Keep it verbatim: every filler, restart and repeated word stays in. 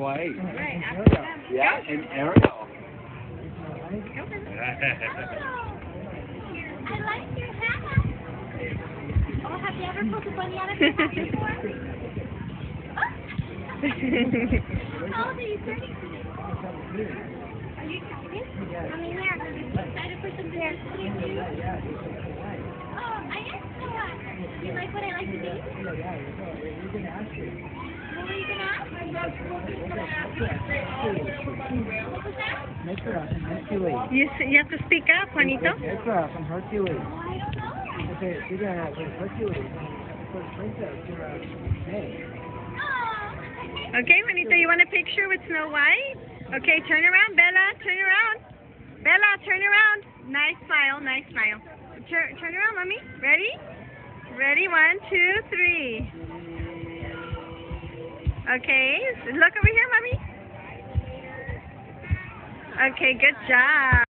White. Right, after them. Yeah, and Ariel. Oh, I like your hat. Oh, have you ever pulled a bunny out of your hat before? How old are you, thirty? Are you excited? I mean, yeah, are you excited for some dance? Oh, I am so happy. Do you like what I like to do? What were you going to ask? What was that? Make her up and Hercules. You, s- you have to speak up, Juanito. Make her up and Hercules. Oh, I don't know. Okay, she's gonna have Hercules. For the princess, you're a snake. Oh. Okay, Juanito, you want a picture with Snow White? Okay, turn around, Bella. Turn around. Bella, turn around. Nice smile, nice smile. Turn, turn around, Mommy. Ready? Ready? One, two, three. Okay, look over here, Mommy. Okay, good job.